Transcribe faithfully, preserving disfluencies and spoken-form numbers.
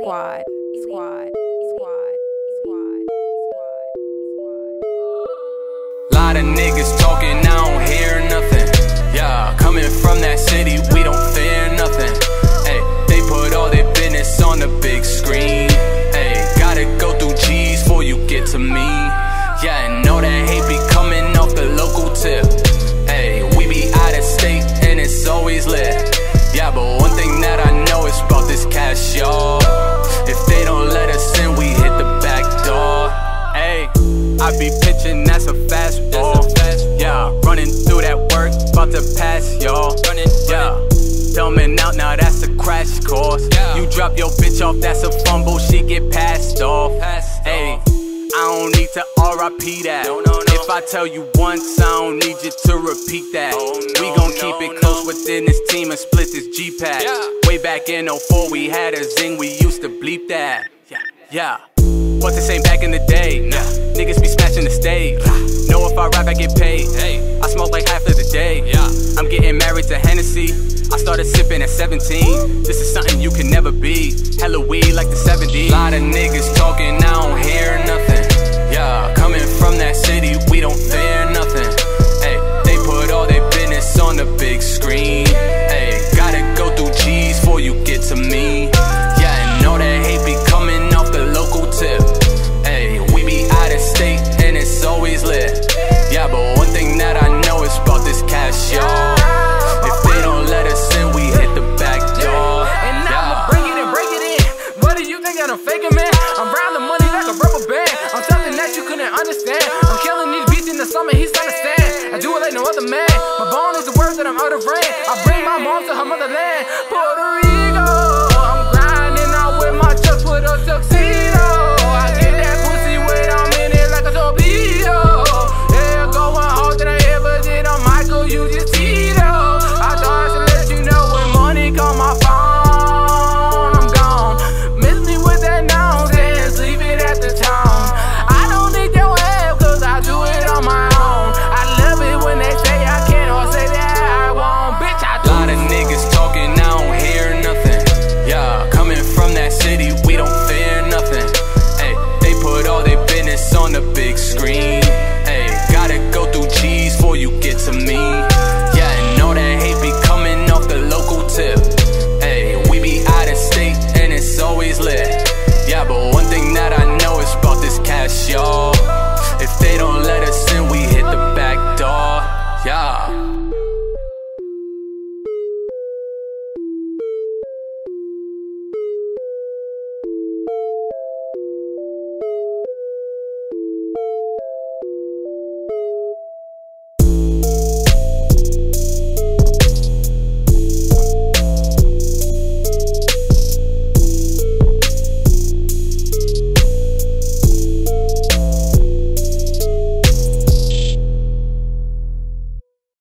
Squad, squad, squad, squad, squad, squad. Lot of niggas talking, I don't hear nothing. Yeah, coming from that city, we don't fear nothing. Hey, they put all their business on the big screen. Hey, gotta go through G's before you get to me. Yeah, and know that hate be coming off the local tip. Hey, we be out of state and it's always lit. Yeah, but one thing that I know is about this cash, y'all. If they don't let us in, we hit the back door. Hey, I be pitching, that's a fastball. Yeah, running through that work, about to pass, y'all. Yeah, dumbing out, now that's a crash course. You drop your bitch off, that's a fumble, she get passed off. Hey, I don't need to R I P that. If I tell you once, I don't need you to repeat that. We gon' keep it close within this team and split this G-Pack. Way back in oh four, we had a zing, we used to bleep that. Yeah, yeah. But this ain't back in the day. Nah. Niggas be smashing the stage. Know if I rap, I get paid. I smoke like half of the day. I'm getting married to Hennessy. I started sipping at seventeen. This is something you can never be. Hella weed like the seventies. Lot of niggas talking, I don't hear nothing. Yeah, coming from that city, we don't fear nothing. Hey, they put all their business on the big screen. Hey, gotta go through G's before you get to me. Yeah, and know that hate be coming off the local tip. Hey, we be out of state and it's always lit. Yeah, but one thing that I know is about this cash, y'all. If they don't let us in, we hit the back door. And I'ma bring it and break it in. What do you think that I'm faking, man? I'm round the money like a rubber band. I'm something that you couldn't understand. I'm killing these beats in the summer, he's trying to stand. I do it like no other man. My bone is the words that I'm out of range. I bring my mom to her motherland, Puerto Rico.